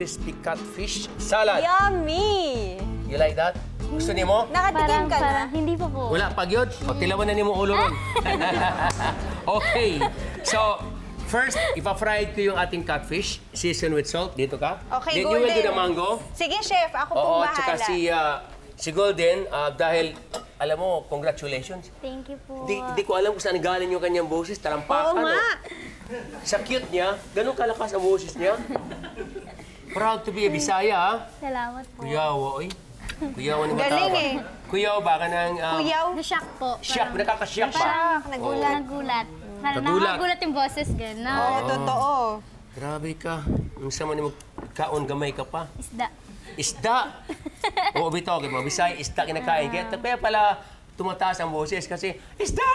crispy catfish salad. Yummy! You like that? Gusto niyo mo? Nakatikim ka na? Hindi pa po. Wala pag yun. O, tilawan na niyo mo ulo ron. Okay. So, first, ipa-fried ko yung ating catfish. Season with salt. Dito ka. Okay, Then you will do Golden. the mango. Sige, chef. Ako Oo, pong at saka bahala. si Golden, dahil, alam mo, congratulations. Thank you po. Di ko alam kung saan galing yung kanyang boses. Talampakan. Oo nga. Sa cute niya, ganun kalakas ang boses niya. Proud to be a Bisaya, ha? Salamat po. Kuyaw, oy. Kuyaw, ano ba Galing tawag? eh. Kuyaw, baka ng... Kuyaw. Na-shock po. Shock, nakaka-shock pa. Shock, nagulat. Nagulat. Nagulat. Nakagulat yung boses, gano'n. Oo, totoo. Grabe ka. Ang sama ni mo, kaon gamay ka pa. Isda. Isda! Oo, bitaw, mga Bisaya, isda kinakain. Kaya pala tumataas ang boses kasi, isda!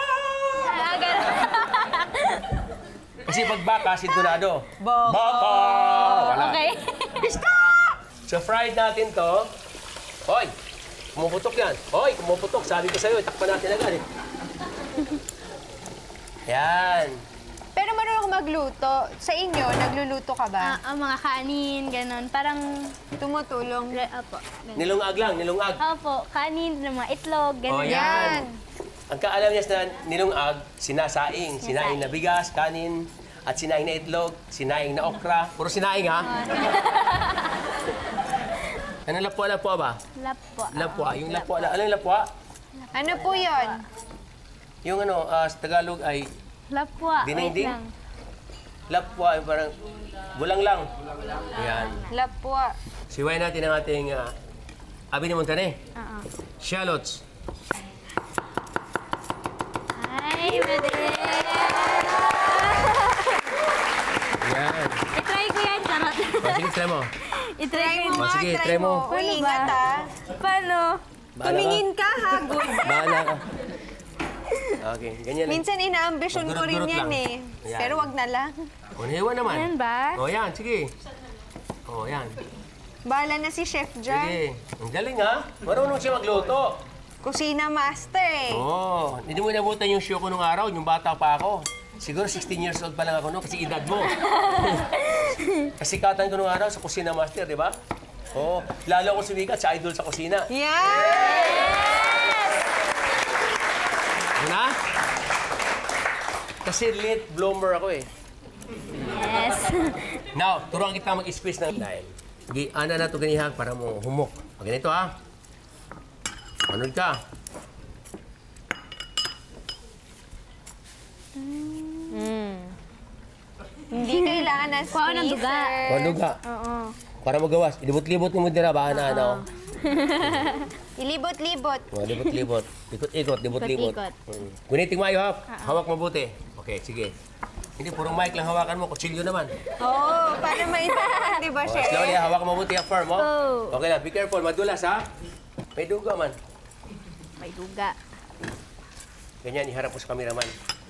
Kasi pag baka, sintonado. Baka! Wala. Okay. Isda! So, fried natin to. Hoy! Kumuputok yan. Hoy, kumuputok. Sabi ko sa'yo, takpan natin agad eh. Yan. Pero marunong ka magluto. Sa inyo, nagluluto ka ba? Ang mga kanin, gano'n. Parang, Tumutulong. opo. Ganun. Nilungag lang, nilungag. Opo, kanin, mga itlog, Oh, gano'n. yan. Ang kaalam niya sa nilungag, sinasaing. Sinaing na bigas, kanin, at sinaing na itlog, sinaing na okra. Puro sinaing, ha? Ano lapwa ba? Lapwa. Lapwa. Yung lapwa. Ano yung lapwa? Ano po yun? Yung ano, sa Tagalog ay Lapwa. Dinding-ding? Wait lang. lapwa, ay parang bulang lang. Yan. Lapwa. Siwain natin ang ating abi ni Montane. Oo. Shallots. Ay, pwede. Yan. I-try ko yan, charot. Sige, try mo. I-try ko Try mo yan. nga, sige, try try mo. mo. Uy, ingat ha. Paano? Bahala ka. Tumingin ka ha, good. Bahala ka. Okay, ganyan lang. Minsan inaambisyon ko rin Magdurot-durot yan lang. eh. Ayan. Pero wag na lang. O, nahiwa naman. Yan ba? O, yan. Sige. O, yan. Bahala na si chef dyan. Sige. Ang galing, ha? Marunong siya magluto. Kusina master eh. Oo. Hindi mo inabutan yung show ko nung araw, yung bata pa ako. Siguro 16 years old pa lang ako noon kasi edad mo. Kasikatan ko nung araw sa Kusina Master, di ba? Oo. Lalo ako sumikat sa idol sa kusina. Yan! Ano na? Kasi late bloomer ako eh. Yes. Now, turuan kita mag-squeeze ng dahil. Ana na ito ganihag para mo humok. Ganito ha. Manood ka. Hindi kailangan ng Kuha ng duga. squeezer. Manood ka. Oo. Para magawas. Ilibot-libot mo dira ba na ano? Ilibot-libot. O, libot-libot. Ikot-ikot, libot-libot. Ikot-ikot. Guniting mayo ha. Hawak mabuti. Okay, sige. Hindi, purong mic lang hawakan mo. Kutsilyo naman. Oo, para maintindihan, di ba, O, chef? slowly ha. Hawak mabuti ha, firm, oh. Oh. Okay na, be careful. Madulas ha. May duga man. May duga. Ganyan, iharap mo sa cameraman.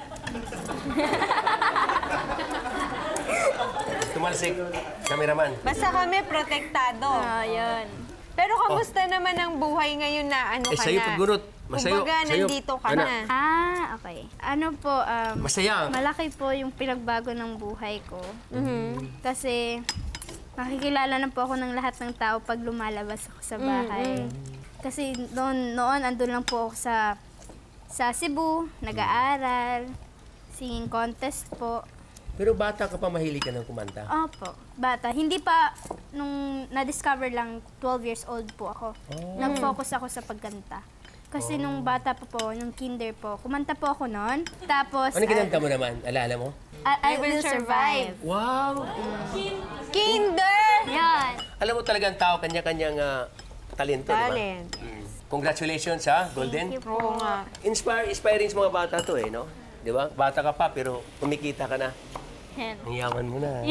Tumalsik, cameraman. Basta kami protektado. Yun. Pero kamusta naman ang buhay ngayon na ano ka Sa'yo na? paggunot. Masayo. Kumbaga, Sa'yo. nandito ka Ano? na. Okay. Ano po, Masaya. malaki po yung pinagbago ng buhay ko. Kasi makikilala na po ako ng lahat ng tao pag lumalabas ako sa bahay. Kasi noon andun lang po ako sa Cebu, nag-aaral, singing contest po. Pero bata ka pa, mahilig ka ng kumanta. Opo, bata. Hindi pa, nung na-discover lang, 12 years old po ako. Nag-focus ako sa pagkanta. Kasi nung bata pa po, nung kinder po, kumanta po ako noon. Tapos, Ano kinanta mo naman? Alala mo? I Will Survive. Wow! Kinder! Yan. Alam mo talagang tao, kanya-kanyang talento, di ba? Talent. Congratulations ha, Golden. Thank you po. Oo nga. Inspiring sa mga bata to eh, no? Di ba? Bata ka pa, pero kumikita ka na. Yan. Ang yaman mo na.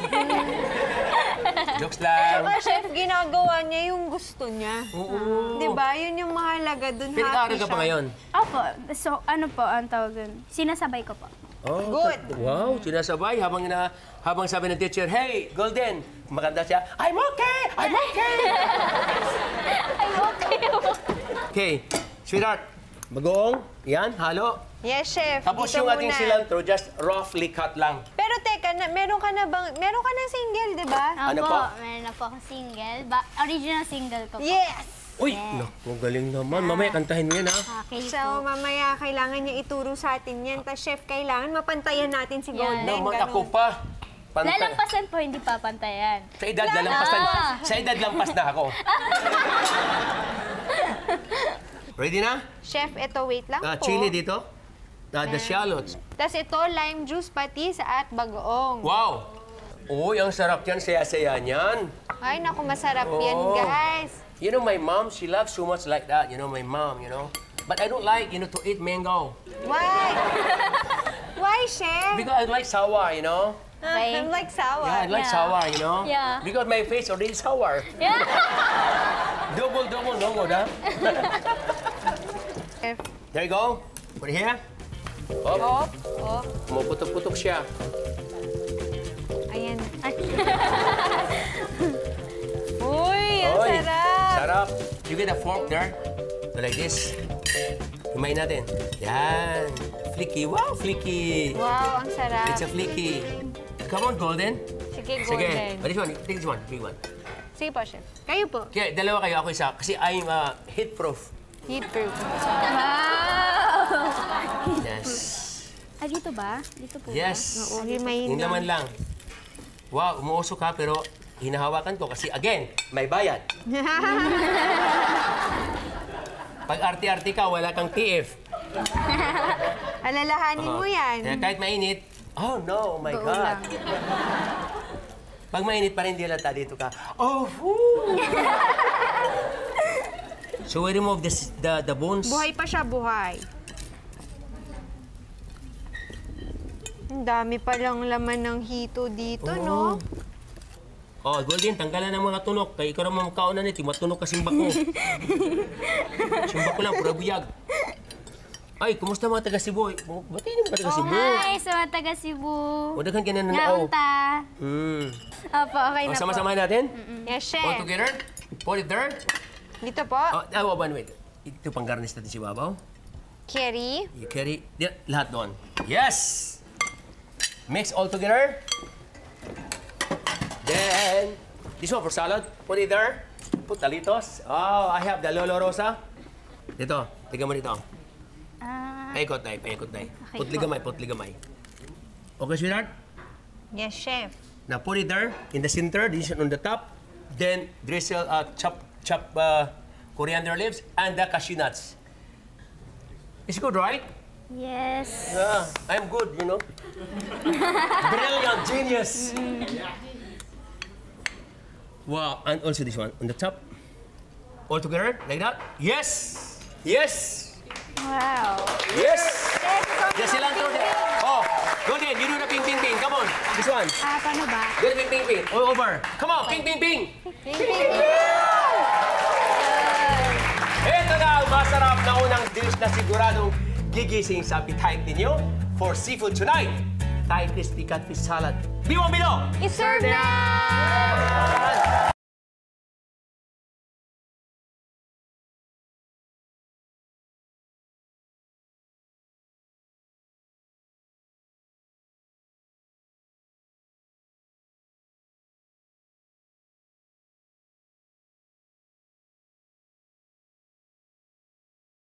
Jokes lang. Saka chef, ginagawa niya yung gusto niya. Oo. Di ba? Yun yung mahalaga dun. Pinag-aaral happy ka pa siya. ngayon? Opo, so ano po ang tawag dun? Sinasabay ko po. Oh, Good. Wow, sinasabay habang sabi ng teacher, "Hey, Golden." Kumakanta siya, "I'm okay! I'm okay!" Ay, okay. Okay, sweetheart, bagoong, yan, halo. Yes, chef. Tapos Dito yung ating muna. cilantro, just roughly cut lang. Pero Pero teka, meron ka na single, di ba? Ano po? Meron na po ako single. Original single ko po. Yes! Uy, naku, galing naman. Mamaya kantahin mo yan, ha? Okay So, po. mamaya kailangan niya ituro sa atin yan. Tapos, chef, kailangan mapantayan natin si Golden. Naman ganun. ako pa. Lalampasan po, hindi papantayan. Sa edad, sa edad lampas na ako. Ready na? Chef, ito, wait lang po. Chili dito. The shallots. Tapos ito, lime juice, patis at bagoong. Wow! Uy, ang sarap yan. Saya-saya niyan. Ay, naku, masarap yan, Oh. guys. You know, my mom, she loves so much like that. You know, my mom, you know. But I don't like, to eat mango. Why? Why, chef? Because I like sour, you know. Okay. I'm like sour. Yeah, I like Yeah. sour, you know. Yeah. Because my face already sour. Yeah. Double, no good, huh? Chef. There you go. Put it here. Op. Oh, oh. Pumuputok-putok siya. Ayan. Uy, ang Oy, sarap. sarap. You get a fork there. So like this. Kumain natin. Yan. Flicky. Wow, flicky. Wow, ang sarap. It's a flicky. Come on, Golden. Sige, Sige. Golden. This one. Take this one. Big one. Sige po, chef. Kayo po. Kaya dalawa kayo, ako isa. Kasi I'm heat-proof. Heat proof. Wow. Yes. Dito ba? Dito po Yes. Oo, himayin Yung naman lang. Wow, umuusok ka pero hinahawakan ko kasi again, may bayad. Pag arti-arti ka, wala kang TF. Alalahanin mo yan. Kaya kahit mainit, oh no, oh my Go God. lang. Pag mainit pa rin, di halata dito ka. Oh, whoo! So we remove the bones. Buhay pa siya, buhay. Ang dami palang laman ng hito dito, no? Oh, Golden, tanggalan ng mga tunok. Kaya ikaw naman magkaunan nito, matunog kasing bako. Simba ko lang, pura buyag. Ay, kumusta mga taga Cebu? Ba't hindi mga taga Cebu? Hi, sa mga taga Cebu. O, daghan ka na nanao. Naunta. Opo, okay na po. Sama-sama natin? Yes, All chef. together? Put it there? Dito po, Oh, one wait. Ito pang garnish natin si Babaw. curry. You carry, lahat doon. Yes! Mix all together. Then, this one for salad. Put it there. Put talitos. Oh, I have the Lolo Rosa. Dito, tignan mo dito. Paikot tayo, paikot tayo. Okay Put ligamay. Okay, sweetheart? Yes, chef. Now put it there in the center, this on the top. Then drizzle chop coriander leaves and the cashew nuts. It's good, right? Yes. Yeah, I'm good, you know. Brilliant, genius. Wow, and also this one on the top. All together, like that. Yes, yes, Wow. yes. The cilantro there. Oh, Golden, you do the ping, ping, ping. Come on, this one. Paano ba? Do the ping, ping, ping. All over. Come on, ping, ping, ping. Ito na ang masarap na unang dish na siguradong gigising sa appetite ninyo for seafood tonight. Thai crispy catfish salad. Biwang bilo! I-serve na!